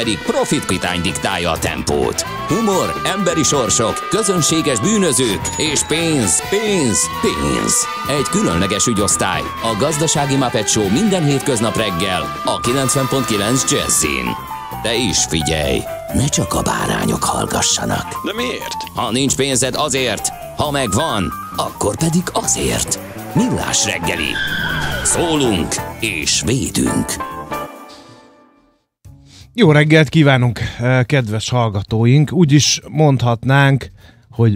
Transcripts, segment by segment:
pedig Profitkapitány diktálja a tempót. Humor, emberi sorsok, közönséges bűnözők és pénz, pénz, pénz. Egy különleges ügyosztály, a Gazdasági Muppet Show minden hétköznap reggel a 90.9 Jazzin. De is figyelj, ne csak a bárányok hallgassanak. De miért? Ha nincs pénzed, azért, ha megvan, akkor pedig azért. Millás reggeli. Szólunk és védünk. Jó reggelt kívánunk, kedves hallgatóink! Úgy is mondhatnánk, hogy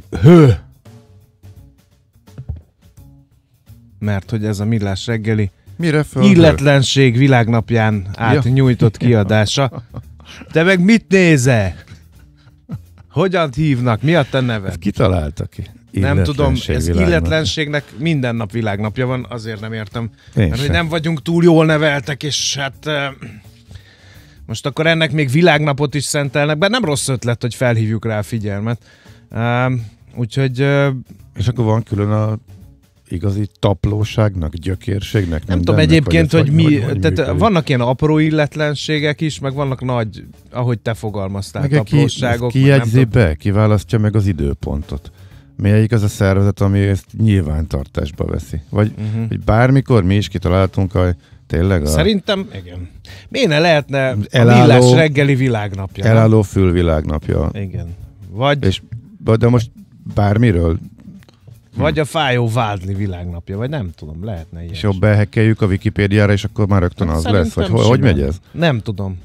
mert hogy ez a Millás reggeli illetlenség világnapján átnyújtott kiadása. Te meg mit nézel? Hogyan hívnak? Mi a te neved? Ezt kitalálta ki. Nem tudom, ez illetlenségnek minden nap világnapja van, azért nem értem. Mert hogy nem vagyunk túl jól neveltek, és hát most akkor ennek még világnapot is szentelnek, bár nem rossz ötlet, hogy felhívjuk rá a figyelmet. Úgyhogy... És akkor van külön a igazi taplóságnak, gyökérségnek? Nem tudom egyébként, hogy mi... Tehát vannak ilyen apró illetlenségek is, meg vannak nagy, ahogy te fogalmaztál, meg taplóságok. Ki jegyzi be, kiválasztja meg az időpontot. Melyik az a szervezet, ami ezt nyilvántartásba veszi? Vagy hogy bármikor mi is kitaláltunk tényleg Szerintem, igen. Miért ne lehetne a Millás reggeli világnapja? Elálló fül világnapja. Igen. De most bármiről? Vagy a fájó vádli világnapja, vagy nem tudom, lehetne ilyen. És jobb behekkeljük a Wikipédiára, és akkor már rögtön az lesz, vagy hogy megy ez? Nem tudom.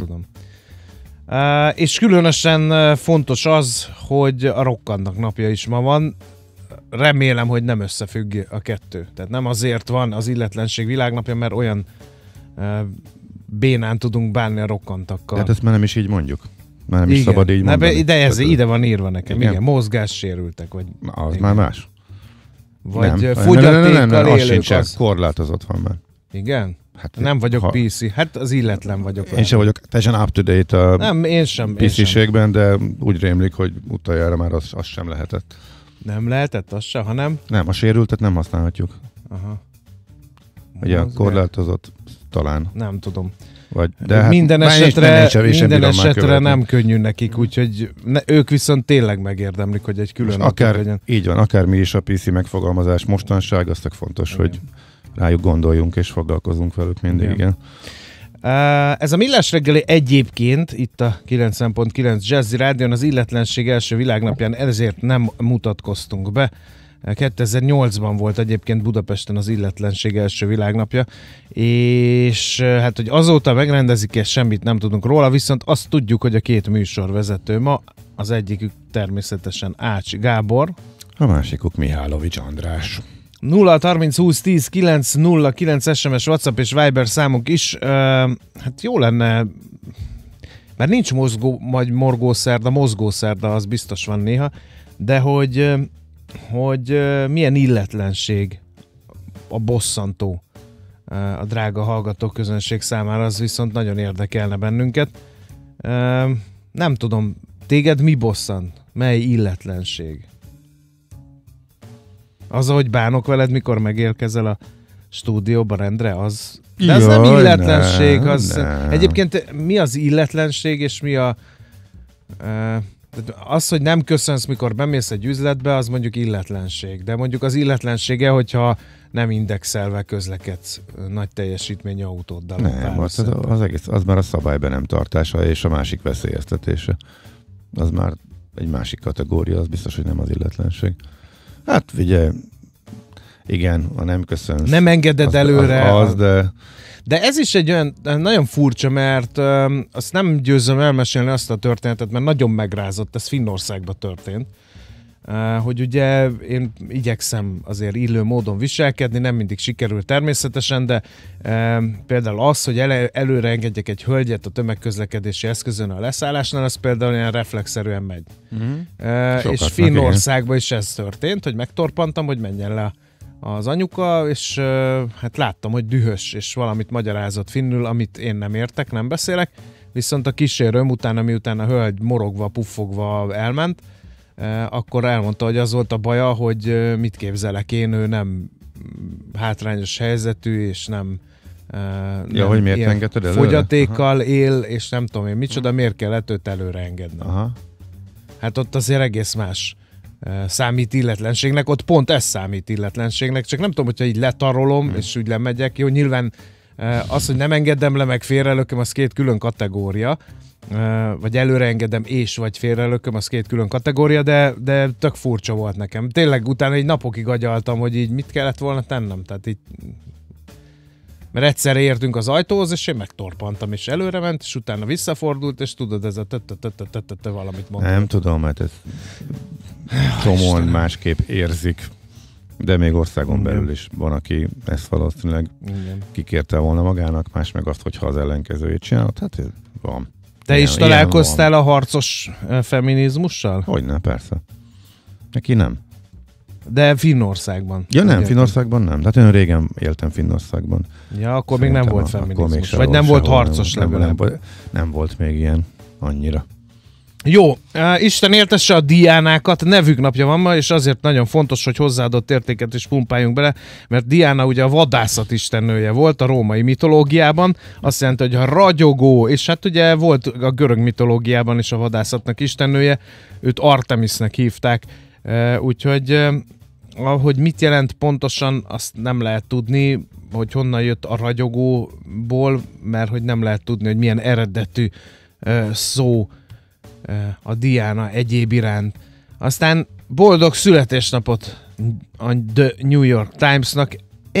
És különösen fontos az, hogy a rokkannak napja is ma van. Remélem, hogy nem összefügg a kettő. Tehát nem azért van az illetlenség világnapja, mert olyan bénán tudunk bánni a rokkantakkal. Tehát ezt már nem is így mondjuk. Már nem is szabad így mondani. De ide van írva nekem. Igen, mozgássérültek. Vagy, az már más. Vagy fogyatékkal élők. Az sincsen, korlátozott van már. Igen? Hát nem vagyok PC. Hát az illetlen vagyok. Én sem vagyok teljesen up-to-date a PC-ségben, de úgy rémlik, hogy utoljára már az sem lehetett. Nem lehetett az se, hanem? Nem, a sérültet nem használhatjuk. Aha. Ugye korlátozott talán. Nem tudom. De minden esetre nem könnyű nekik, úgyhogy ők viszont tényleg megérdemlik, hogy egy külön napot legyen. Így van, akár mi is a PC megfogalmazás mostanság, az fontos, igen, hogy rájuk gondoljunk és foglalkozunk velük mindig, igen. Ez a Millás reggeli egyébként itt a 90.9 Jazzy Rádion az illetlenség első világnapján ezért nem mutatkoztunk be. 2008-ban volt egyébként Budapesten az illetlenség első világnapja, és hát, hogy azóta megrendezik-e, semmit nem tudunk róla, viszont azt tudjuk, hogy a két műsorvezető ma, az egyikük természetesen Ács Gábor, a másikuk Mihálovics András. 0-30 20 10 909 SMS, WhatsApp és Viber számunk is. Hát jó lenne, mert nincs morgószerda, mozgószerda, az biztos van néha, de hogy milyen illetlenség a bosszantó a drága hallgatóközönség számára, az viszont nagyon érdekelne bennünket. Nem tudom, téged mi bosszant? Mely illetlenség? Az, ahogy bánok veled, mikor megérkezel a stúdióba rendre, az... De ez nem illetlenség, az... Egyébként mi az illetlenség, és mi a... Az, hogy nem köszönsz, mikor bemész egy üzletbe, az mondjuk illetlenség. De mondjuk az illetlensége, hogyha nem indexelve közlekedsz nagy teljesítményű autóddal. Nem, az egész, az már a szabályban nem tartása, és a másik veszélyeztetése. Az már egy másik kategória, az biztos, hogy nem az illetlenség. Hát figyelj, igen, ha nem köszönsz. Nem engeded előre. De ez is egy olyan nagyon furcsa, mert azt nem győzöm elmesélni azt a történetet, mert nagyon megrázott, ez Finnországban történt, hogy ugye én igyekszem azért illő módon viselkedni, nem mindig sikerül természetesen, de például az, hogy előre engedjek egy hölgyet a tömegközlekedési eszközön a leszállásnál, az például ilyen reflexzerűen megy. És Finnországban is ez történt, hogy megtorpantam, hogy menjen le az anyuka, és hát láttam, hogy dühös, és valamit magyarázott finnül, amit én nem értek, nem beszélek, viszont a kísérőm utána, miután a hölgy morogva, puffogva elment, akkor elmondta, hogy az volt a baja, hogy mit képzelek én, ő nem hátrányos helyzetű, és nem hogy miért engedted előre? Fogyatékkal él, és nem tudom én micsoda, miért kellett őt előre engednem. Aha. Hát ott azért egész más számít illetlenségnek, ott pont ez számít illetlenségnek, csak nem tudom, hogyha így letarolom, és úgy lemegyek. Jó, nyilván az, hogy nem engedem le, meg félrelököm, az két külön kategória, vagy előre engedem és vagy félrelököm, az két külön kategória, de tök furcsa volt nekem. Tényleg utána egy napokig agyaltam, hogy így mit kellett volna tennem, tehát így mert egyszerre értünk az ajtóhoz, és én megtorpantam, és előre ment, és utána visszafordult, és tudod, ez a valamit mondani. Nem tudom, mert ez csomóan másképp érzik, de még országon belül is van, aki ezt valószínűleg kikérte volna magának, más meg azt, hogyha az ellenkezőjét csinálod, hát ez van. Te is találkoztál a harcos feminizmussal? Hogyne, persze. Neki nem. De Finnországban. Ja nem, Finnországban nem. Tehát én régen éltem Finnországban. Ja, akkor szerintem még nem volt feminizmus. Vagy nem volt harcos legalább. Nem volt még ilyen annyira. Jó, Isten éltesse a Diánákat, nevük napja van ma, és azért nagyon fontos, hogy hozzáadott értéket is pumpáljunk bele, mert Diana ugye a vadászat istennője volt a római mitológiában, azt jelenti, hogy a ragyogó, és hát ugye volt a görög mitológiában is a vadászatnak istennője, őt Artemisnek hívták, úgyhogy hogy mit jelent pontosan, azt nem lehet tudni, hogy honnan jött a ragyogóból, mert hogy nem lehet tudni, hogy milyen eredetű szó a Diana egyéb iránt. Aztán boldog születésnapot a The New York Timesnak,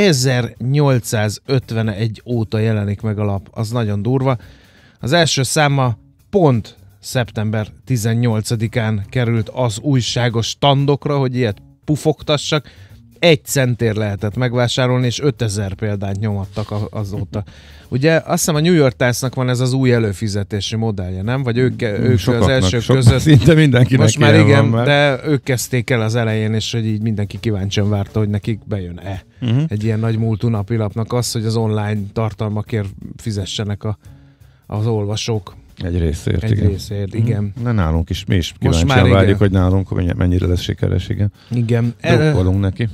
1851 óta jelenik meg a lap, az nagyon durva. Az első száma pont szeptember 18-án került az újságos standokra, hogy ilyet pufogtassak. 1 centért lehetett megvásárolni, és 5000 példányt nyomattak azóta. Ugye azt hiszem a New York Times-nak van ez az új előfizetési modellje, nem? Vagy ők az elsők között. Szinte mindenkinek most már igen, de ők kezdték el az elején, és hogy így mindenki kíváncsian várta, hogy nekik bejön-e egy ilyen nagy múltú napilapnak az, hogy az online tartalmakért fizessenek az olvasók. Egy részért, igen. De nálunk is, mi is kíváncsian várjuk, hogy nálunk mennyire lesz sikeres, igen. Igen. Drukkolunk neki.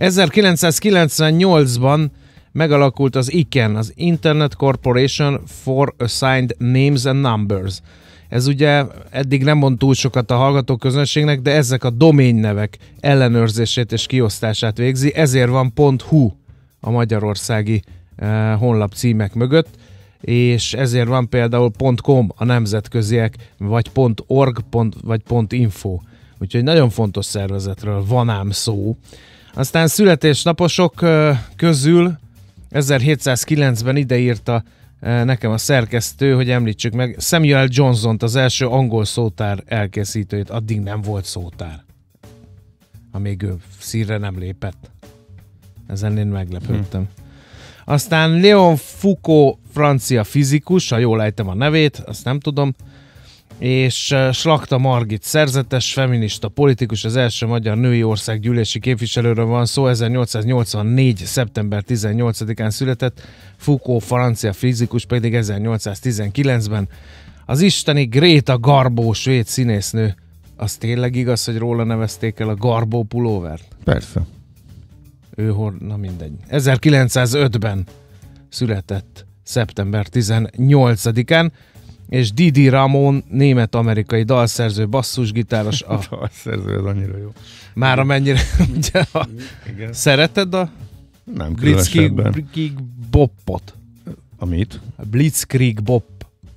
1998-ban megalakult az ICANN, az Internet Corporation for Assigned Names and Numbers. Ez ugye eddig nem mond túl sokat a hallgatóközönségnek, de ezek a doménnevek ellenőrzését és kiosztását végzi, ezért van .hu a magyarországi honlap címek mögött, és ezért van például .com a nemzetköziek, vagy .org, vagy .info. Úgyhogy nagyon fontos szervezetről van ám szó. Aztán születésnaposok közül 1709-ben ideírta nekem a szerkesztő, hogy említsük meg Samuel Johnson-t, az első angol szótár elkészítőjét. Addig nem volt szótár, amíg ő színre nem lépett. Ezen én meglepődtem. Aztán Léon Foucault, francia fizikus, ha jól ejtem a nevét, azt nem tudom, és Slakta Margit szerzetes, feminista politikus, az első magyar női országgyűlési képviselőről van szó, 1884. szeptember 18-án született, Foucault francia fizikus pedig 1819-ben. Az isteni Greta Garbo svéd színésznő, az tényleg igaz, hogy róla nevezték el a Garbo pulóvert? Persze. Na mindegy. 1905-ben született szeptember 18-án, és Didi Ramón, német-amerikai dalszerző, basszusgitáros. Dalszerző, ez annyira jó. Már amennyire, ugye, szereted a nem Blitzkrieg Bopot? Amit? A Blitzkrieg Bop.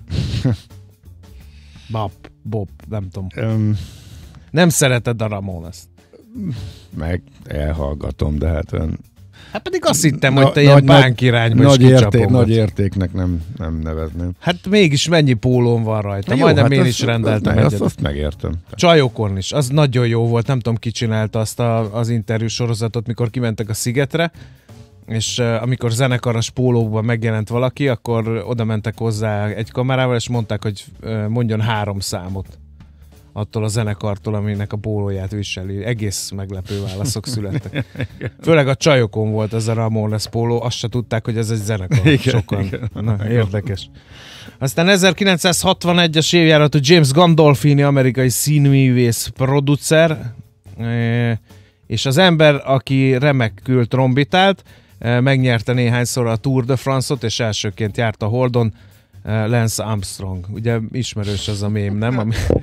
Bop, nem tudom. Nem szereted a Ramones? Meg elhallgatom, de hát olyan... Hát pedig azt hittem, hogy te ilyen bánkirányba is kicsapogatsz. Nagy értéknek nem nevezném. Hát mégis mennyi pólón van rajta. Jó, majdnem hát én is rendeltem egyet. Azt megértem. Csajokon is. Az nagyon jó volt. Nem tudom, ki csinálta azt az interjú sorozatot, mikor kimentek a szigetre, és amikor zenekaros pólóban megjelent valaki, akkor oda mentek hozzá egy kamerával, és mondták, hogy mondjon 3 számot attól a zenekartól, aminek a pólóját viseli. Egész meglepő válaszok születtek. Főleg a csajokon volt ez a Ramones póló, azt se tudták, hogy ez egy zenekar. Igen, sokan. Igen. Na, érdekes. Aztán 1961-es évjáratú James Gandolfini, amerikai színművész, producer, és az ember, aki remekül trombitált, megnyerte néhányszor a Tour de France-ot, és elsőként járt a Holdon Lance Armstrong. Ugye ismerős ez a mém, nem?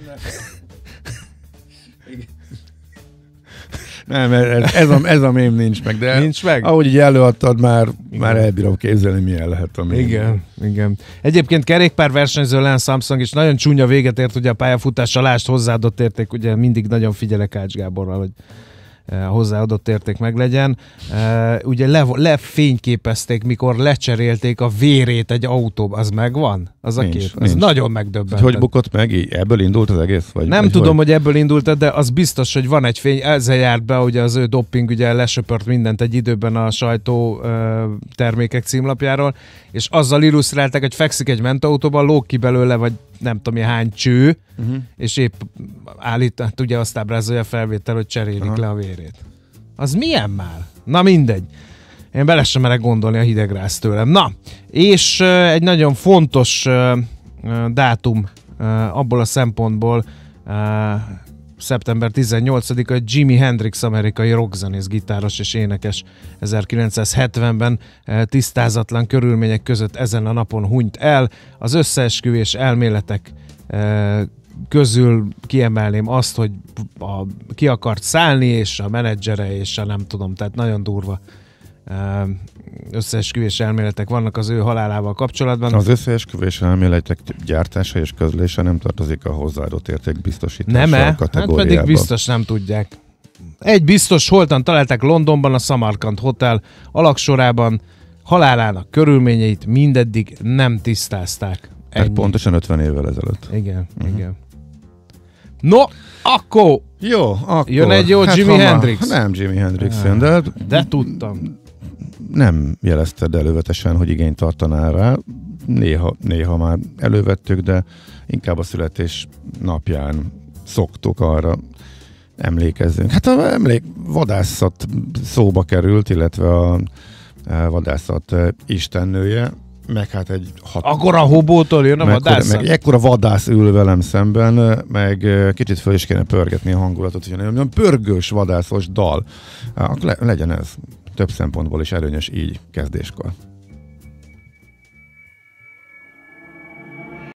Nem, ez a mém nincs meg, de nincs meg? Ahogy így előadtad, már elbírom képzelni, milyen lehet a mém. Igen. Egyébként kerékpárversenyző Lance Armstrong is nagyon csúnya véget ért ugye a pályafutása, lásd hozzáadott érték, ugye mindig nagyon figyelek Ács Gáborral, hogy a hozzáadott érték meglegyen. Ugye lefényképezték, mikor lecserélték a vérét egy autóba. Az megvan? Az a kép? Ez nagyon megdöbbentett. Hogy bukott meg? Ebből indult az egész? Nem tudom, hogy ebből indult, de az biztos, hogy van egy fény. Ezzel járt be, ugye az ő dopping ugye lesöpört mindent egy időben a sajtó termékek címlapjáról, és azzal illusztrálták, hogy fekszik egy mentautóban, lóg ki belőle, vagy nem tudom, hány cső, és épp hát ugye azt ábrázolja a felvétel, hogy cserélik le a vérét. Az milyen már? Na mindegy. Én bele sem merek gondolni, a hidegrász tőlem. Na, és egy nagyon fontos dátum abból a szempontból, szeptember 18-a, Jimi Hendrix, amerikai rockzenész, gitáros és énekes 1970-ben tisztázatlan körülmények között ezen a napon hunyt el. Az összeesküvés elméletek közül kiemelném azt, hogy ki akart szállni, és a menedzsere, és a nem tudom, tehát nagyon durva összeesküvés elméletek vannak az ő halálával kapcsolatban. Az összeesküvés elméletek gyártása és közlése nem tartozik a hozzáadott érték biztosítása kategóriába. Hát pedig biztos nem tudják. Egy biztos, holtan találták Londonban, a Samarkand Hotel alagsorában, halálának körülményeit mindeddig nem tisztázták. Tehát pontosan 50 évvel ezelőtt. Igen. No, akkor jó, akkor jön egy jó Jimi Hendrix. Nem Jimi Hendrix jön, de tudtam. Nem jelezted elővetesen, hogy igényt tartanál rá. Néha már elővettük, de inkább a születés napján szoktuk arra emlékezzünk. Hát a vadászat szóba került, illetve a vadászat istennője, meg hát egy akkor a hobótól jön a vadászat? Meg ekkora vadász ül velem szemben, meg kicsit föl is kéne pörgetni a hangulatot, hogy olyan pörgős vadászos dal. Legyen ez több szempontból is erőnyös így kezdéskor.